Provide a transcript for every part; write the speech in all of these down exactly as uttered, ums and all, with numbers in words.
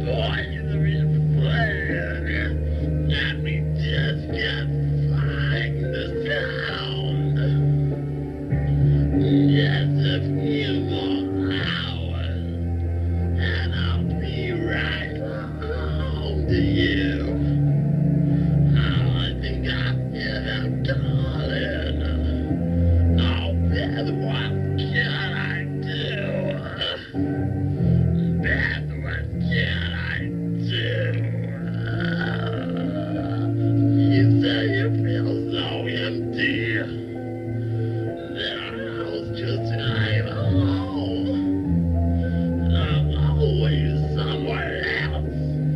voice is playing. Let me just get find the sound. Just a few more hours, and I'll be right home to you. Oh, I think I hear them calling. Oh, Beth, what can I do? Beth, what can I do? You say you feel so empty. That house just ain't home. I'm always somewhere else.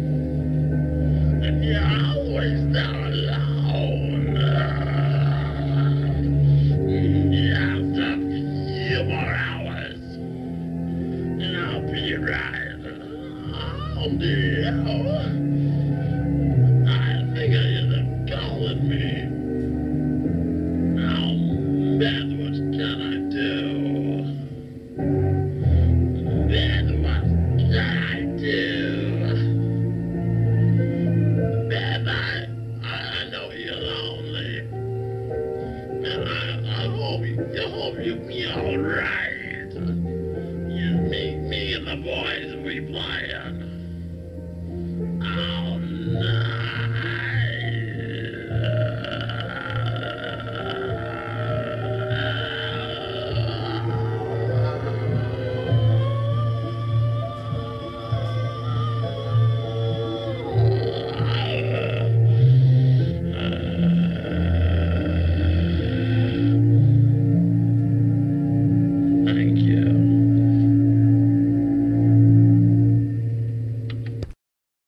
And you're always not alone. Just a few more hours, and I'll be right home to you. I think I hear them calling me. Now, Beth, what can I do? Beth, what can I do? Beth, I, I know you're lonely, and I, I hope you, I hope you'll be all right. You, me, me and the boys, we playing.